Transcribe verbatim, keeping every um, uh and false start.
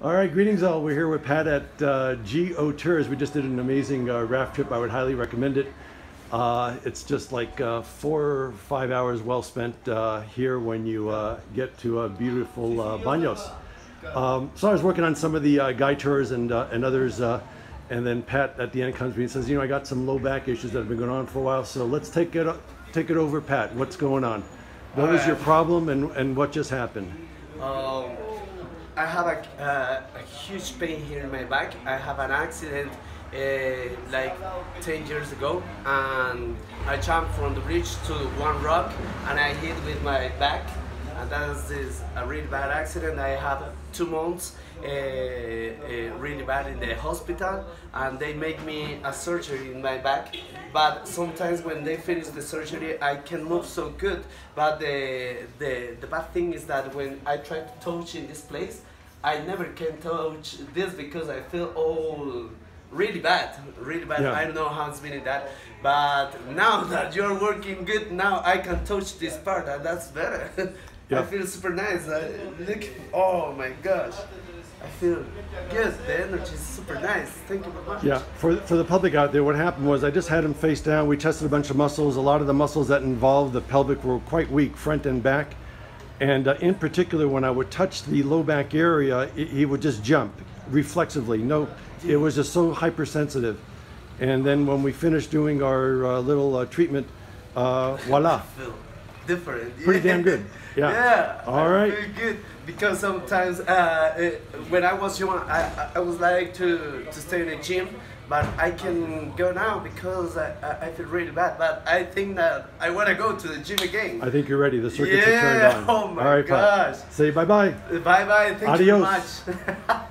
All right, greetings all. We're here with Pat at uh, G O Tours. We just did an amazing uh, raft trip. I would highly recommend it. Uh, it's just like uh, four or five hours well spent uh, here when you uh, get to a beautiful uh, Banos. Um, so I was working on some of the uh, guide tours and, uh, and others, uh, and then Pat at the end comes to me and says, you know, I got some low back issues that have been going on for a while, so let's take it, take it over, Pat. What's going on? What was your problem and, and what just happened? Um, I have a, uh, a huge pain here in my back. I have an accident uh, like ten years ago, and I jumped from the bridge to one rock and I hit with my back, and that is a really bad accident. I have two months uh, uh, really bad in the hospital, and they make me a surgery in my back, but sometimes when they finish the surgery I can move so good, but the, the, the bad thing is that when I try to touch in this place, I never can touch this because I feel all really bad, really bad. Yeah. I don't know how it's been in that, but now that you're working good, now I can touch this part, and that's better. Yeah. I feel super nice. I, look, oh my gosh, I feel good. The energy is super nice. Thank you very much. Yeah, for, for the public out there, what happened was I just had him face down. We tested a bunch of muscles. A lot of the muscles that involved the pelvic were quite weak, front and back. And uh, in particular, when I would touch the low back area, it, he would just jump reflexively. No, it was just so hypersensitive. And then when we finished doing our uh, little uh, treatment, uh, voila. I feel different. Pretty damn good. Yeah. Yeah. All I right. feel good because sometimes uh, it, when I was young, I, I was like to, to stay in the gym, but I can go now because I, I feel really bad. But I think that I want to go to the gym again. I think you're ready. The circuits yeah. are turned on. Oh my All right, gosh. Pat. Say bye-bye. Bye bye. Thank Adios. you very much.